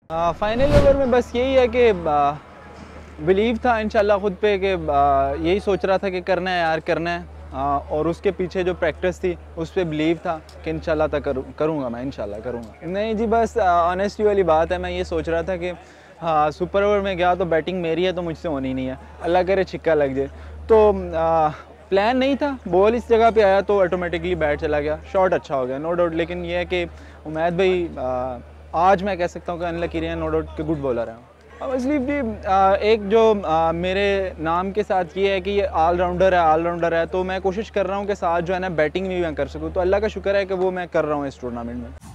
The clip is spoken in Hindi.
फाइनल ओवर में बस यही है कि बिलीव था इंशाल्लाह खुद पे कि यही सोच रहा था कि करना है यार, करना है। और उसके पीछे जो प्रैक्टिस थी उस पर बिलीव था कि इंशाल्लाह तक करूँगा, मैं इंशाल्लाह करूँगा। नहीं जी, बस ऑनेस्टी वाली बात है। मैं ये सोच रहा था कि हाँ, सुपर ओवर में गया तो बैटिंग मेरी है तो मुझसे होनी नहीं है, अल्लाह करे छिक्का लग जाए। तो प्लान नहीं था, बॉल इस जगह पे आया तो ऑटोमेटिकली बैट चला गया, शॉट अच्छा हो गया नो डाउट। लेकिन ये है कि उमैद भाई आज मैं कह सकता हूँ कि अनलकी रहे हैं, नो डाउट के गुड बॉलर हैं। असलीफ जी एक जो मेरे नाम के साथ ये है कि ये ऑलराउंडर है, तो मैं कोशिश कर रहा हूँ कि साथ जो है ना बैटिंग भी मैं कर सकूँ। तो अल्लाह का शुक्र है कि वो मैं कर रहा हूँ इस टूर्नामेंट में।